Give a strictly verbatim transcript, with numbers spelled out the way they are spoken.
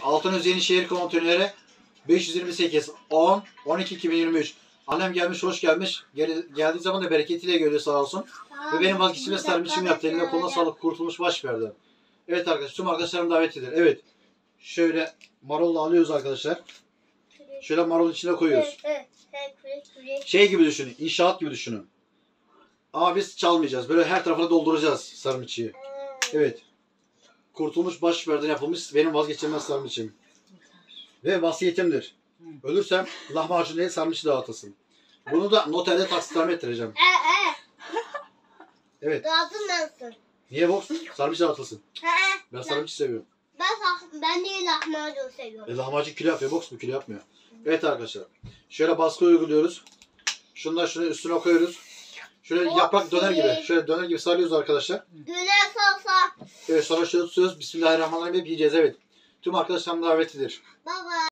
Altınöz Yenişehir konteyneri beş yüz yirmi sekiz on on iki iki bin yirmi üç. Annem gelmiş, hoş gelmiş. Gel, geldiği zaman da bereketiyle geliyor sağ olsun. Ve benim vazgeçilmez sarmışım yaptı. Eline koluna sağlık, kurtulmuş baş verdi. Evet arkadaşlar, tüm arkadaşlarım davet edilir. Evet. Şöyle marolla alıyoruz arkadaşlar. Şöyle marul içine koyuyoruz. Şey gibi düşünün, inşaat gibi düşünün. Ama biz çalmayacağız. Böyle her tarafına dolduracağız sarımçıyı. Evet. Kurtulmuş baş verden yapılmış benim vazgeçilmez sarımçım. Ve vasiyetimdir. Ölürsem lahmacun değil sarımçı dağıtasın. Bunu da noterde taksitlerime ettireceğim. Evet. Dağıtılmasın. Niye boks? Sarımçı dağıtılsın. Ben sarımçı seviyorum. Ben, ben de lahmacun seviyorum. E, lahmacun kilo yapıyor, boks mu kilo yapmıyor. Evet arkadaşlar. Şöyle baskı uyguluyoruz. Şundan şunu üstüne koyuyoruz. Şöyle Çok yaprak döner iyi. gibi. Şöyle döner gibi sarıyoruz arkadaşlar. Döner salsa. Evet, sonra şöyle tutuyoruz. Bismillahirrahmanirrahim yiyeceğiz. Evet. Tüm arkadaşlarım davetlidir. Baba.